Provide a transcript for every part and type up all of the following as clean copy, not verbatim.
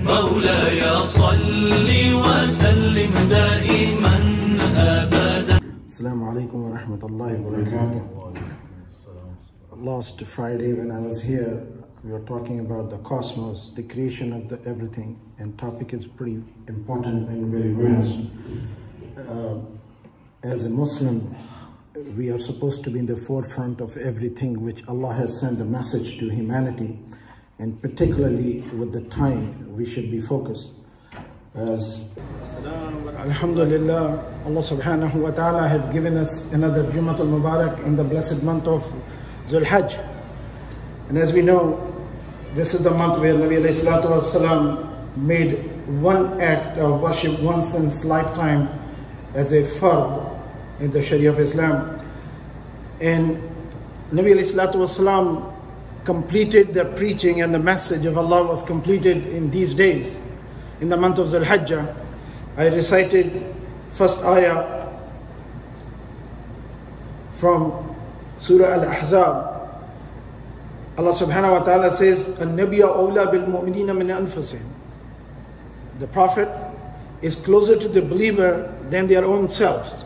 مولاي صل وسلم دائما أبدا. Assalamu alaikum wa rahmatullahi wa barakatuh. Last Friday when I was here, we were talking about the cosmos, the creation of the everything, and topic is pretty important and very vast. As a Muslim, we are supposed to be in the forefront of everything which Allah has sent the message to humanity, and particularly with the time we should be focused. As Alhamdulillah, Allah subhanahu wa ta'ala has given us another Jumatul Mubarak in the blessed month of Dhul Hajj. And as we know, this is the month where Nabi alayhi salatu wasalam made one act of worship once in his lifetime as a fard in the Sharia of Islam. And Nabi alayhi salatu wasalam completed the preaching, and the message of Allah was completed in these days. In the month of Dhul Hajj, I recited first ayah from Surah Al-Ahzab. Allah subhanahu wa ta'ala says, "An-nabiyyu awla bil mu'minina min anfusihim." The Prophet is closer to the believer than their own selves.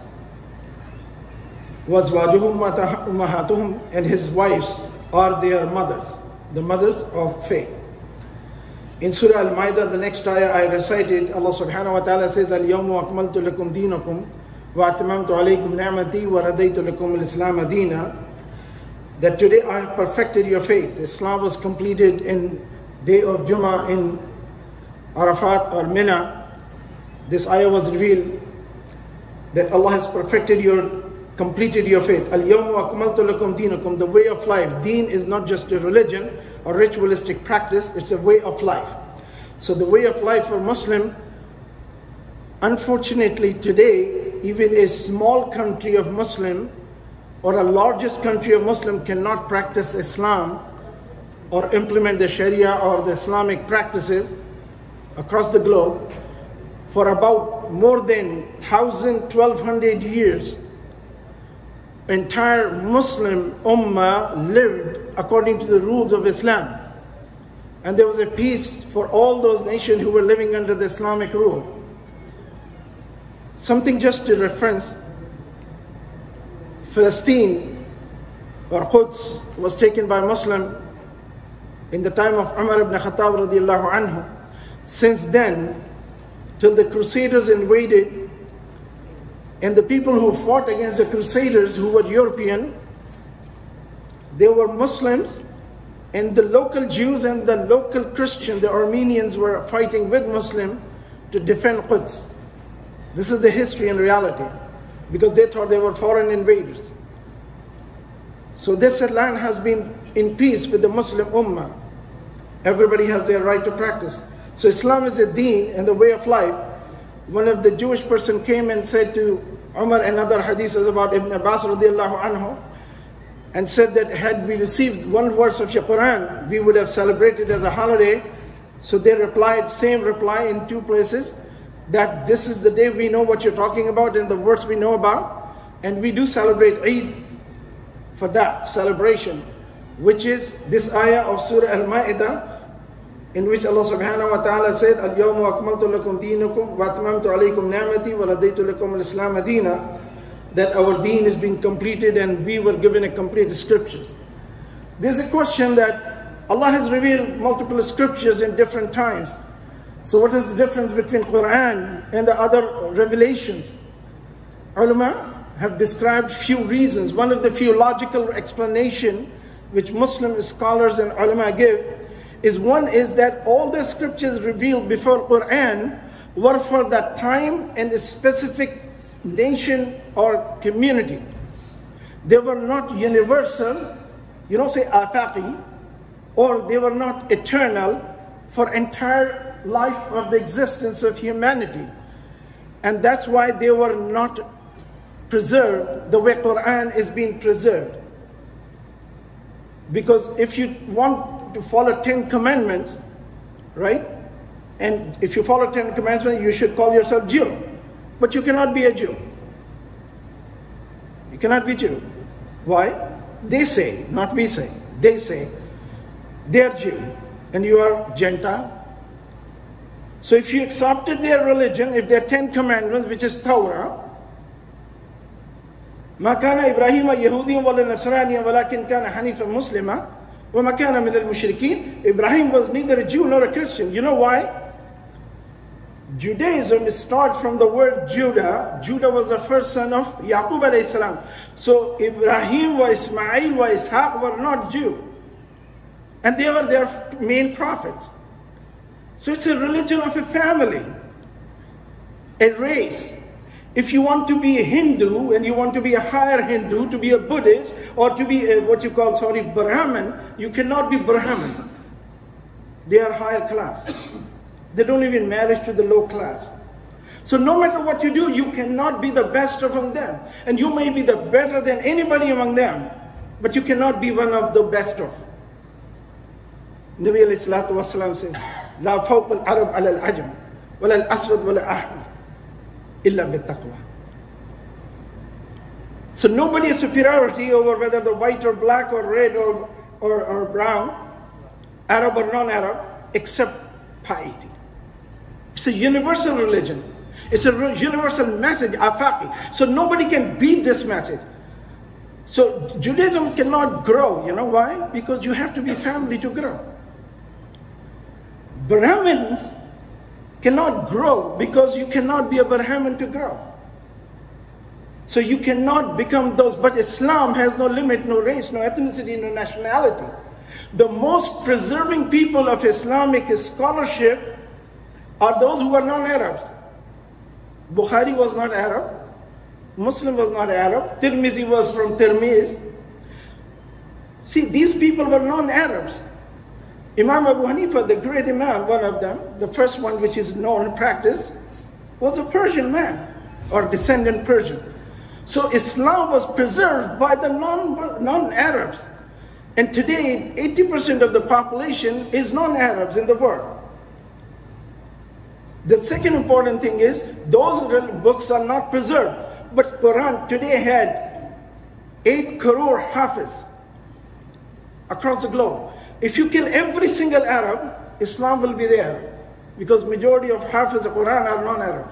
وَأَزْوَاجُهُمْ أُمَّهَاتُهُمْ, and his wives are their mothers, the mothers of faith. In Surah Al-Ma'idah, the next ayah I recited, Allah subhanahu wa ta'ala says, "Al-yawma akmaltu lakum dinakum wa atmamtu alaykum ni'mati wa radaytu lakum al-islam deena." That today I have perfected your faith. Islam was completed in day of Jummah in Arafat or Mina. This ayah was revealed that Allah has completed your faith. Al-yawma akmaltu lakum dinakum, the way of life. Deen is not just a religion or ritualistic practice, it's a way of life. So the way of life for Muslim, unfortunately today, even a small country of Muslim or a largest country of Muslim cannot practice Islam or implement the Sharia or the Islamic practices across the globe. For about more than 1,200 years, entire Muslim Ummah lived according to the rules of Islam. And there was a peace for all those nations who were living under the Islamic rule. Something just to reference, Palestine or Quds was taken by Muslim in the time of Umar ibn Khattab radiallahu anhu. Since then, till the Crusaders invaded, and the people who fought against the Crusaders, who were European, they were Muslims, and the local Jews and the local Christians, the Armenians, were fighting with Muslims to defend Quds. This is the history and reality, because they thought they were foreign invaders. So this land has been in peace with the Muslim Ummah. Everybody has their right to practice. So Islam is a deen and the way of life. One of the Jewish person came and said to Umar, another hadith is about Ibn Abbas radiallahu anhu, and said that had we received one verse of your Quran, we would have celebrated as a holiday. So they replied, same reply in two places, that this is the day we know what you're talking about and the verse we know about, and we do celebrate Eid for that celebration, which is this ayah of Surah Al-Ma'idah, in which Allah subhanahu wa ta'ala said, "Al-yawma akmaltu lakum dinakum wa atmamtu alaykum ni'mati wa radaytu lakum al-islam deena," that our deen is being completed and we were given a complete scriptures. There's a question that Allah has revealed multiple scriptures in different times. So what is the difference between Quran and the other revelations? Ulama have described few reasons. One of the few logical explanation which Muslim scholars and ulama give is, one is that all the scriptures revealed before Quran were for that time and a specific nation or community. They were not universal, say afaqi, or they were not eternal for entire life of the existence of humanity. And that's why they were not preserved the way Quran is being preserved. Because if you want to follow 10 commandments, right? And if you follow 10 commandments, you should call yourself Jew. But you cannot be a Jew. You cannot be Jew. Why? They say, not we say. They say, they are Jew and you are Gentile. So if you accepted their religion, if their 10 commandments, which is Torah, ما كان إبراهيم يهوديا ولا نصرانيا ولكن كان حنيفا مسلما وما كان من المشركين. Ibrahim was neither a Jew nor a Christian. You know why? Judaism starts from the word Judah. Judah was the first son of Yaqub alayhi salam. So Ibrahim wa Ismail wa Ishaq were not Jew. And they were their main prophets. So it's a religion of a family, a race. If you want to be a Hindu and you want to be a higher Hindu, to be a Buddhist, or to be a, what you call, Brahmin, you cannot be Brahmin. They are higher class. They don't even marry to the low class. So no matter what you do, you cannot be the best among them. And you may be the better than anybody among them, but you cannot be one of the best of. Nabi alayhi salatu wasalam says, لا فوق العرب على العجم ولا الأسود ولا أحمر إلا بالتقوى. So nobody has superiority over whether the white or black or red or brown, Arab or non-Arab, except piety. It's a universal religion. It's a universal message, afaqi. So nobody can beat this message. So Judaism cannot grow. You know why? Because you have to be family to grow. Brahmins cannot grow because you cannot be a Brahmin to grow. So you cannot become those. But Islam has no limit, no race, no ethnicity, no nationality. The most preserving people of Islamic scholarship are those who are non-Arabs. Bukhari was not Arab. Muslim was not Arab. Tirmizi was from Tirmiz. See, these people were non-Arabs. Imam Abu Hanifa, the great Imam, one of them, the first one which is known in practice, was a Persian man, or descendant Persian. So Islam was preserved by the non-Arabs. And today, 80% of the population is non-Arabs in the world. The second important thing is, those books are not preserved. But Quran today had 8 crore Hafiz across the globe. If you kill every single Arab, Islam will be there. Because majority of Hafiz of Quran are non-Arab.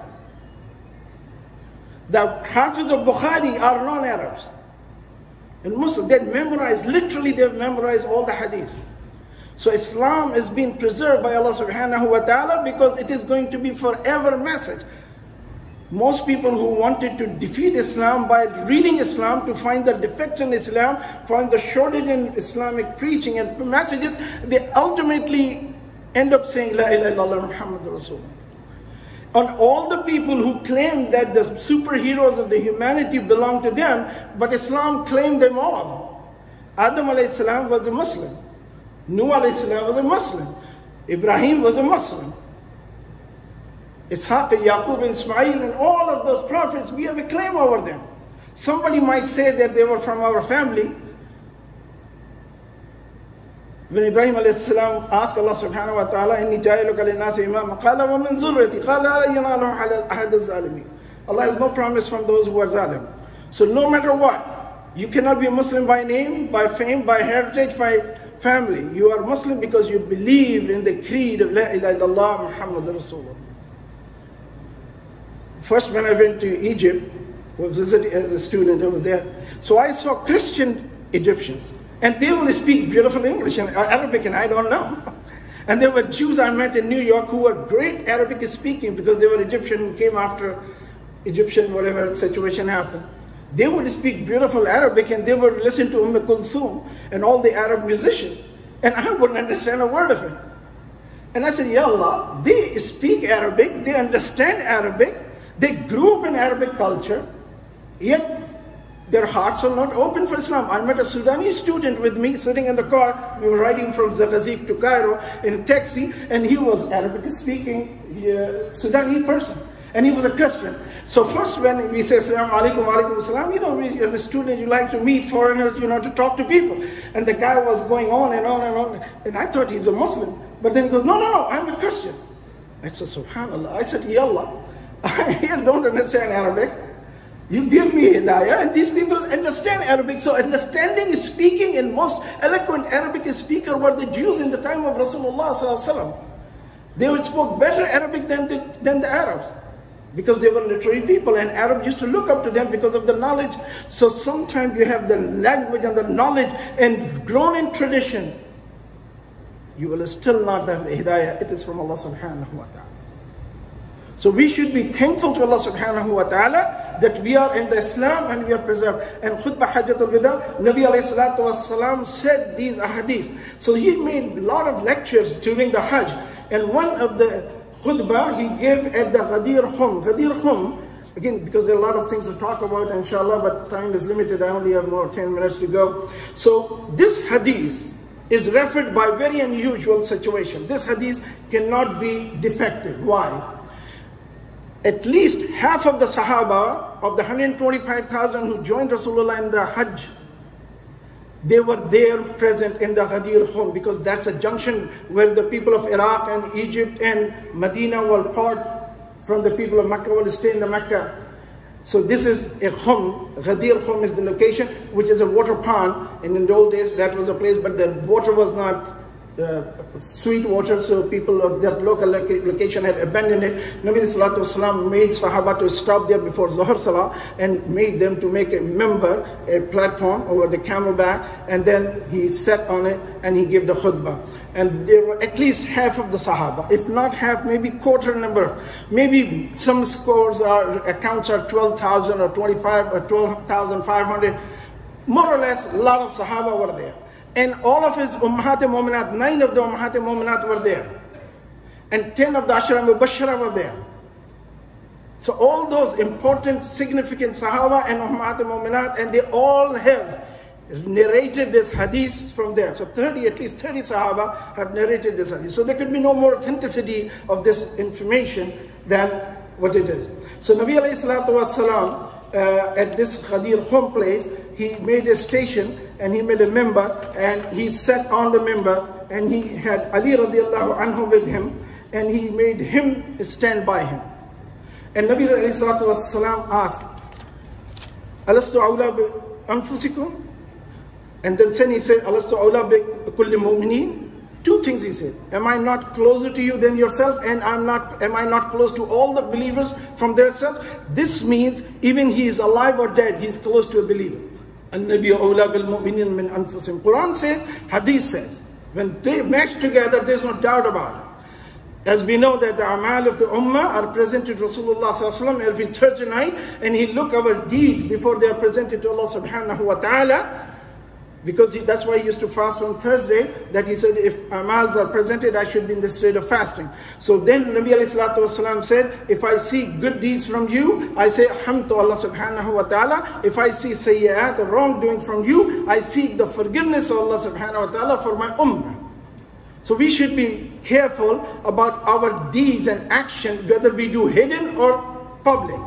The Hafiz of Bukhari are non-Arabs. And Muslims, they memorize, literally they've memorized all the hadith. So Islam is being preserved by Allah subhanahu wa ta'ala because it is going to be forever message. Most people who wanted to defeat Islam by reading Islam to find the defects in Islam, find the shortage in Islamic preaching and messages, they ultimately end up saying, La ilaha illallah Muhammad Rasul. On all the people who claim that the superheroes of the humanity belong to them, but Islam claimed them all. Adam alayhi salam was a Muslim. Nuh alayhi salam was a Muslim. Ibrahim was a Muslim. Ishaq, Yaqub, and Ismail, and all of those prophets, we have a claim over them. Somebody might say that they were from our family. When Ibrahim alayhi salam asked Allah subhanahu wa ta'ala, إِنِّي جَائِلُكَ لِلنَّاسِ إِمَامًا قَالَ وَمِنْ ذُرِّيَّتِي قَالَ لَا يَنَالُ أَحَدَ الظَّالِمِينَ. Allah has no promise from those who are zalim. So no matter what, you cannot be a Muslim by name, by fame, by heritage, by family. You are Muslim because you believe in the creed of La ilaha illallah Muhammad Rasulullah. First, when I went to Egypt, I was visiting as a student over there. So I saw Christian Egyptians, and they will speak beautiful English and Arabic, and I don't know. And there were Jews I met in New York who were great Arabic speaking because they were Egyptian who came after Egyptian whatever situation happened. They would speak beautiful Arabic and they would listen to Kulthum and all the Arab musicians, and I wouldn't understand a word of it. And I said, Ya Allah, they speak Arabic, they understand Arabic. They grew up in Arabic culture, yet their hearts are not open for Islam. I met a Sudanese student with me sitting in the car. We were riding from Zaghazif to Cairo in a taxi, and he was Arabic speaking Sudanese person, and he was a Christian. So first when we say Assalamu alaikum, wa alaikum assalam, you know, as a student you like to meet foreigners, you know, to talk to people. And the guy was going on and on and on, and I thought he's a Muslim. But then he goes, no, I'm a Christian. I said, subhanallah. I said, Ya Allah, I don't understand Arabic. You give me hidayah, and these people understand Arabic. So understanding, speaking, and most eloquent Arabic speaker were the Jews in the time of Rasulullah sallallahu alaihi wasallam. They spoke better Arabic than the Arabs, because they were literary people, and Arabs used to look up to them because of the knowledge. So sometimes you have the language and the knowledge and grown in tradition, you will still not have the hidayah. It is from Allah subhanahu wa ta'ala. So we should be thankful to Allah subhanahu wa ta'ala that we are in the Islam and we are preserved. And Khutbah Hajjatul Wada, Nabi alayhi salatu wasalam said these ahadith. So he made a lot of lectures during the Hajj. And one of the khutbah he gave at the Ghadir Khum. Ghadir Khum, again, because there are a lot of things to talk about, inshallah, but time is limited. I only have more 10 minutes to go. So this hadith is referred by very unusual situation. This hadith cannot be defective. Why? At least half of the Sahaba of the 125,000 who joined Rasulullah in the Hajj, they were there present in the Ghadir Khum, because that's a junction where the people of Iraq and Egypt and Medina will part from the people of Mecca, will stay in the Mecca. So this is a Khum. Ghadir Khum is the location, which is a water pond. And in the old days that was a place, but the water was not sweet water, so people of that local location had abandoned it. Nabi Sallallahu Alaihi Wasallam made Sahaba to stop there before Zuhr Salah and made them to make a member, a platform over the camelback, and then he sat on it and he gave the khutbah. And there were at least half of the Sahaba, if not half, maybe quarter number. Maybe some accounts are 12,000 or 25 or 12,500. More or less, a lot of Sahaba were there. And all of his Ummahat-e-Mu'minat, 9 of the Ummahat-e-Mu'minat were there. And 10 of the Ashara Mubashara were there. So all those important, significant Sahaba and Ummahat-e-Mu'minat, and they all have narrated this hadith from there. So at least 30 Sahaba have narrated this hadith. So there could be no more authenticity of this information than what it is. So Nabi alayhi salatu wasalam, at this Ghadir Khum place, he made a station and he made a member, and he sat on the member, and he had Ali radiallahu anhu with him, and he made him stand by him. And Nabi alayhi salatu wasalam asked, Alastu awla bi anfusikum? And then he said, Alastu awla bi kulli mu'mineen? Two things he said. Am I not closer to you than yourself? And am I not close to all the believers from their selves? This means even he is alive or dead, he is close to a believer. An-Nabi awla bil mu'minin min anfusim. Quran says, Hadith says, when they match together, there's no doubt about it. As we know that the amal of the ummah are presented to Rasulullah sallallahu alaihi wasallam every Thursday night, and he look our deeds before they are presented to Allah subhanahu wa ta'ala. Because that's why he used to fast on Thursday, that he said, if amals are presented, I should be in the state of fasting. So then Nabi alayhi salatu wasalam said, if I see good deeds from you, I say hamd to Allah subhanahu wa ta'ala. If I see sayyat or wrongdoing from you, I seek the forgiveness of Allah subhanahu wa ta'ala for my ummah. So we should be careful about our deeds and action, whether we do hidden or public.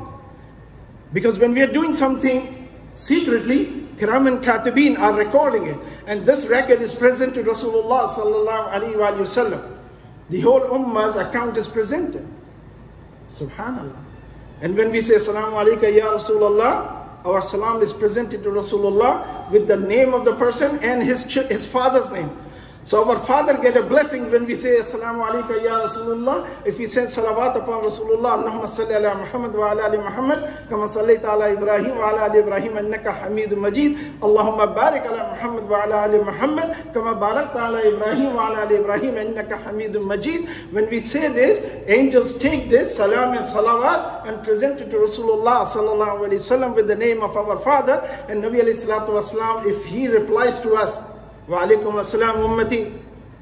Because when we are doing something secretly, Kiram and Katibin are recording it. And this record is present to Rasulullah sallallahu alaihi wasallam. The whole ummah's account is presented. Subhanallah. And when we say Assalamu alaikum ya Rasulullah, our salam is presented to Rasulullah with the name of the person and his father's name. So our father get a blessing when we say Assalamu alaikum ya Rasulullah. If we send salawat upon Rasulullah, Allahumma salli ala Muhammad wa ala ali Muhammad, kama sallaita ala Ibrahim wa ala ali Ibrahim, innaka Hamidun Majid. Allahumma barik ala Muhammad wa ala ali Muhammad, kama barakta ala Ibrahim wa ala ali Ibrahim, innaka Hamidun Majid. When we say this, angels take this salam and salawat and present it to Rasulullah sallallahu alaihi wasallam with the name of our father. And Nabi alayhi salatu wasalam, if he replies to us, Wa alaikum assalam ummati,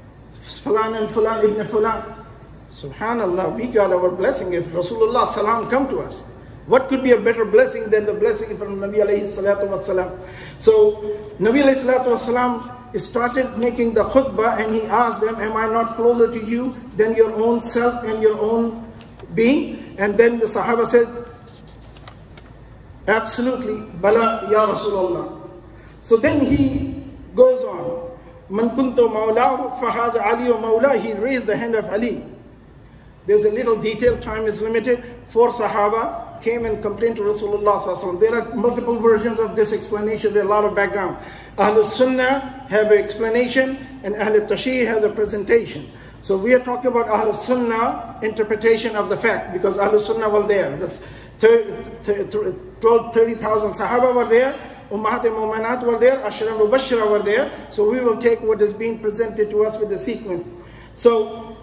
fulan and fulan ibn fulan. Subhanallah, we got our blessing if Rasulullah salam come to us. What could be a better blessing than the blessing from Nabi alayhi salatu wasalam? So Nabi alayhi salatu wasalam started making the khutbah, and he asked them, am I not closer to you than your own self and your own being? And then the Sahaba said, absolutely, Bala ya Rasulullah. So then he goes on. Man kuntu mawlahu fahaza Ali wa mawla. He raised the hand of Ali. There's a little detail, time is limited. 4 Sahaba came and complained to Rasulullah sallallahu alaihi wasallam. There are multiple versions of this explanation. There are a lot of background. Ahlul Sunnah have an explanation, and Ahlul Tashih has a presentation. So we are talking about Ahl Sunnah interpretation of the fact, because Ahl Sunnah were there. That's 30,000 Sahaba were there, Ummahat Mu'minat were there, Ashra Mubashira were there. So we will take what is being presented to us with the sequence. So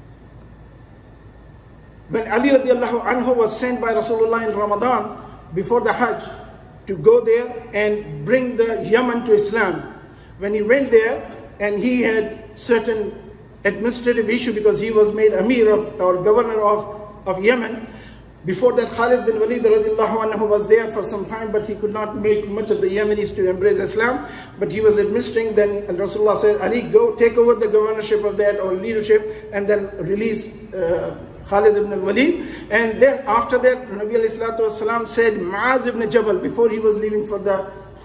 when Ali radiallahu anhu was sent by Rasulullah in Ramadan before the Hajj to go there and bring the Yemen to Islam, when he went there and he had certain administrative issue because he was made Amir of, or governor of Yemen. Before that, Khalid bin Walid radiallahu anhu was there for some time, but he could not make much of the Yemenis to embrace Islam. But he was administering. Then Rasulullah said, Ali, go take over the governorship of that or leadership, and then release Khalid ibn Walid. And then after that, Nabi alayhi salatu wasalam said, Mu'az ibn Jabal, before he was leaving for the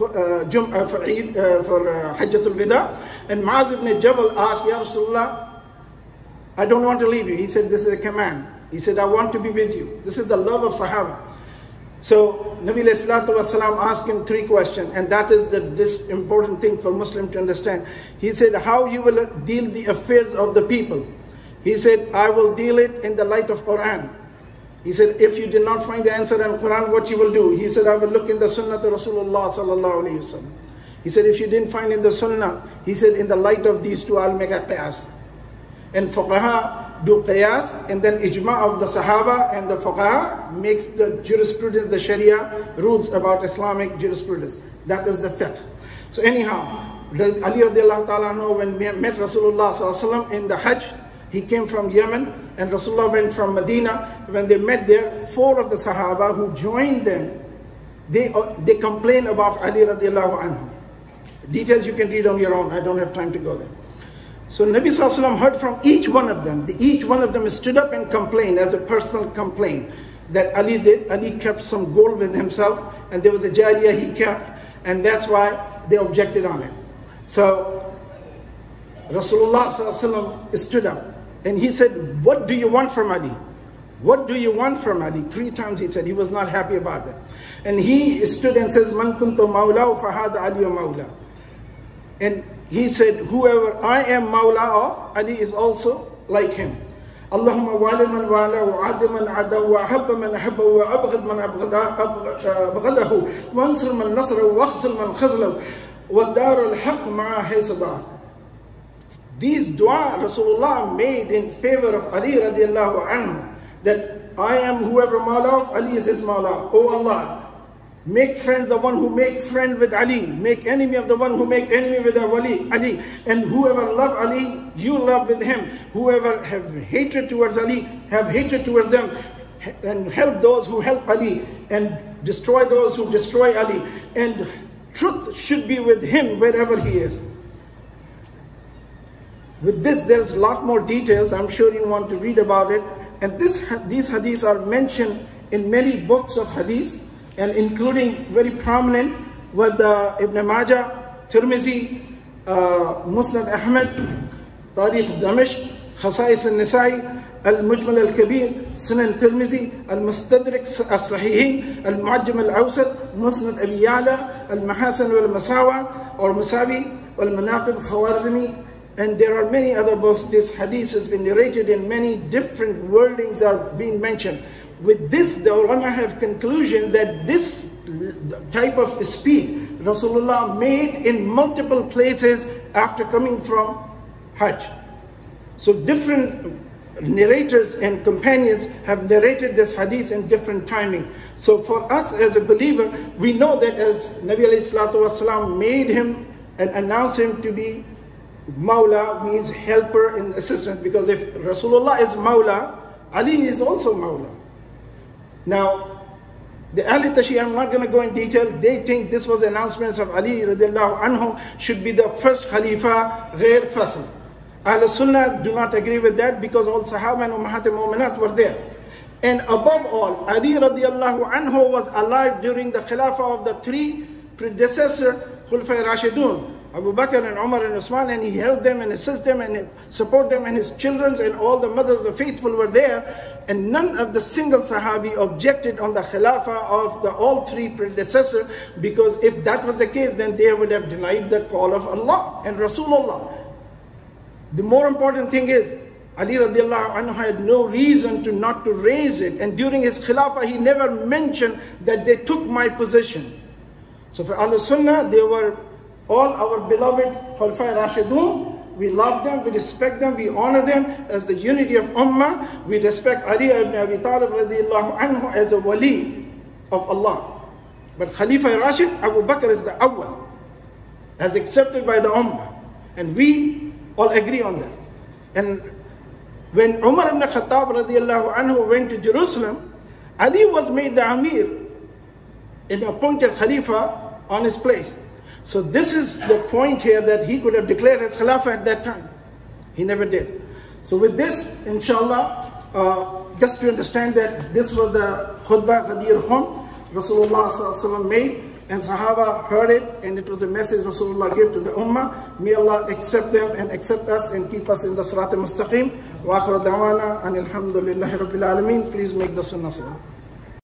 Hajjatul Wida, and Mu'az ibn Jabal asked, Ya Rasulullah, I don't want to leave you. He said, this is a command. He said, I want to be with you. This is the love of Sahaba. So Nabi alayhi salatu wasalam asked him 3 questions, and that is this important thing for Muslim to understand. He said, how you will deal the affairs of the people. He said, I will deal it in the light of Quran. He said, if you did not find the answer in Quran, what you will do? He said, I will look in the Sunnah to Rasulullah sallallahu alayhi wasallam. He said, if you didn't find in the Sunnah, he said, in the light of these 2, I'll make a qiyas. And fuqaha do qiyas, and then ijma of the Sahaba, and the fuqaha makes the jurisprudence, the Sharia rules about Islamic jurisprudence. That is the fiqh. So anyhow, Ali radiallahu ta'ala anhu, when we met Rasulullah sallallahu alayhi wasallam in the Hajj, he came from Yemen, and Rasulullah went from Medina. When they met there, 4 of the Sahaba who joined them, they complained about Ali radiallahu anhu. Details you can read on your own. I don't have time to go there. So Nabi sallallahu alaihi wasallam heard from each one of them. Each one of them stood up and complained as a personal complaint that Ali did. Ali kept some gold with himself, and there was a jariyah he kept, and that's why they objected on it. So Rasulullah sallallahu alaihi wasallam stood up. And he said, what do you want from Ali? What do you want from Ali? 3 times he said. He was not happy about that. And he stood and says, Man kuntu mawla fa hadha Ali mawla. And he said, whoever I am mawla of, Ali is also like him. Allahumma wali man wala wa adi man ada wa habba man habba wa abghad man abghadahu wa ansur man nasra wa akhzil man khazlahu wa dar al-haq ma'a haysada. These dua Rasulullah made in favor of Ali radiallahu anhu, that I am whoever mawla of, Ali is his mawla. Oh Allah, make friends the one who make friend with Ali, make enemy of the one who make enemy with Ali, and whoever love Ali, you love with him. Whoever have hatred towards Ali, have hatred towards them, and help those who help Ali, and destroy those who destroy Ali, and truth should be with him wherever he is. With this, there's a lot more details. I'm sure you want to read about it. And these hadiths are mentioned in many books of hadith, and including very prominent with Ibn Majah, Tirmizi, Musnad Ahmad, Tarikh Damashq, Khasais al-Nisai, Al-Mujmal al-Kabir, Sunan Tirmizi, Al-Mustadrik al-Sahihin, Al-Mu'ajjam al-Awsat, Musnad Abi Ya'la, Al-Mahasan wal-Masawa, or Musawi, Al-Manaqib Khawarizmi. And there are many other books. This hadith has been narrated in many different wordings are being mentioned. With this, the ulama have conclusion that this type of speech Rasulullah made in multiple places after coming from Hajj. So different narrators and companions have narrated this hadith in different timing. So for us as a believer, we know that as Nabi alayhi salatu wasalam made him and announced him to be Mawla, means helper and assistant, because if Rasulullah is Mawla, Ali is also Mawla. Now, the Ahli Tashih, I'm not going to go in detail, they think this was announcements of Ali radiallahu anhu should be the first Khalifa, ghair fasl. Ahl Sunnah do not agree with that, because all Sahaba and Ummahat Mu'minat were there. And above all, Ali radiallahu anhu was alive during the Khilafah of the 3 predecessor Khulafai Rashidun, Abu Bakr and Umar and Usman, and he helped them and assisted them and support them, and his children and all the mothers of faithful were there, and none of the single Sahabi objected on the Khilafah of the all 3 predecessors, because if that was the case, then they would have denied the call of Allah and Rasulullah. The more important thing is, Ali radiallahu anhu had no reason to not to raise it. And during his Khilafah, he never mentioned that they took my position. So for Ahlul Sunnah, they were all our beloved Khulafai Rashidun. We love them, we respect them, we honor them as the unity of Ummah. We respect Ali ibn Abi Talib radiallahu anhu as a wali of Allah. But Khalifa Rashid, Abu Bakr is the awwal, as accepted by the Ummah. And we all agree on that. And when Umar ibn Khattab radiallahu anhu went to Jerusalem, Ali was made the Amir and appointed Khalifa on his place. So this is the point here, that he could have declared his Khilafah at that time. He never did. So with this, inshallah, just to understand that this was the khutbah Ghadir Khum Rasulullah sallallahu alaihi wasallam made, and Sahaba heard it, and it was a message Rasulullah gave to the Ummah. May Allah accept them and accept us and keep us in the Sirat al-Mustaqim. Wa akhir da'wana anil hamdulillahi rabbil alameen. Please make the sunnah.